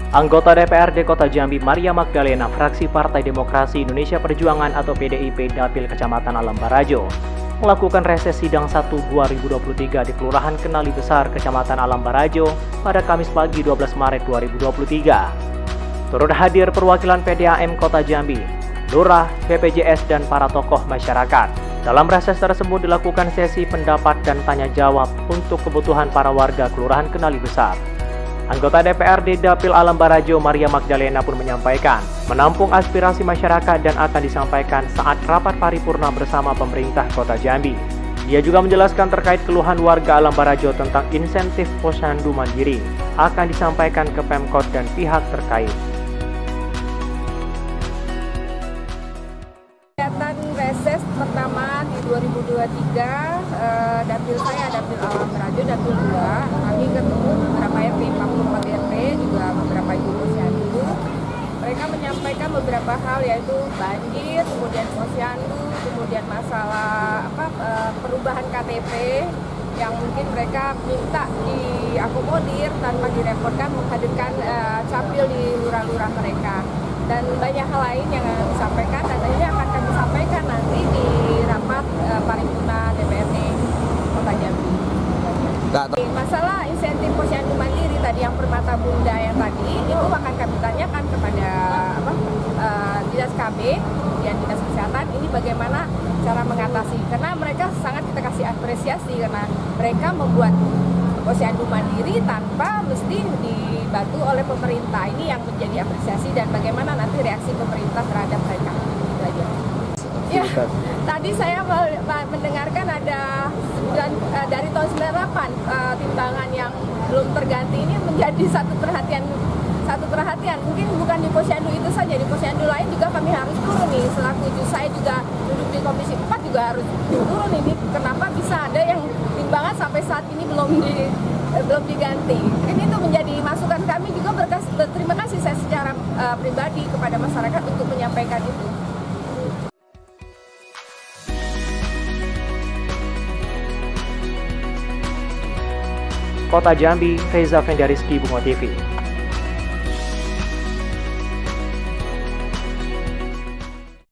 Anggota DPRD Kota Jambi Maria Magdalena fraksi Partai Demokrasi Indonesia Perjuangan atau PDIP Dapil Kecamatan Alam Barajo melakukan reses sidang 1 2023 di Kelurahan Kenali Besar Kecamatan Alam Barajo pada Kamis pagi 12 Maret 2023. Turut hadir perwakilan PDAM Kota Jambi, Lurah, BPJS dan para tokoh masyarakat. Dalam reses tersebut dilakukan sesi pendapat dan tanya jawab untuk kebutuhan para warga Kelurahan Kenali Besar. Anggota DPRD Dapil Alam Barajo Maria Magdalena pun menyampaikan menampung aspirasi masyarakat dan akan disampaikan saat rapat paripurna bersama pemerintah Kota Jambi. Dia juga menjelaskan terkait keluhan warga Alam Barajo tentang insentif posyandu mandiri akan disampaikan ke Pemkot dan pihak terkait. Kegiatan reses pertama di 2023, dapil saya, dapil Alam Barajo, dapil 2, kami ketemu beberapa RT, 44 RT, juga beberapa ibu posyandu. Mereka menyampaikan beberapa hal yaitu banjir, kemudian posyandu, kemudian masalah perubahan KTP yang mungkin mereka minta diakomodir tanpa direpotkan menghadirkan capil di lurah-lurah mereka. Dan banyak hal lain yang disampaikan dan ini akan kami sampaikan nanti di rapat paripurna DPRD Kota Jambi. Masalah insentif posyandu mandiri tadi yang permata bunda yang tadi itu akan kami tanyakan kepada Dinas KB dan Dinas Kesehatan ini bagaimana cara mengatasi, karena mereka sangat kita kasih apresiasi karena mereka membuat posyandu mandiri tanpa mesti dibantu oleh pemerintah. Ini yang menjadi apresiasi dan bagaimana nanti reaksi pemerintah terhadap mereka. Ya, tadi saya mendengarkan ada dari tahun 98 timbangan yang belum terganti ini menjadi satu perhatian. Mungkin bukan di posyandu itu saja, di posyandu lain juga kami harus turun nih. Selaku saya juga duduk di Komisi 4 juga harus turun ini. Kenapa bisa ada yang timbangan sampai saat ini belum diganti? Ini tuh menjadi masukan kami juga. Berterima kasih saya secara pribadi kepada masyarakat untuk menyampaikan itu. Kota Jambi, Reza Fendariski, Bunga TV.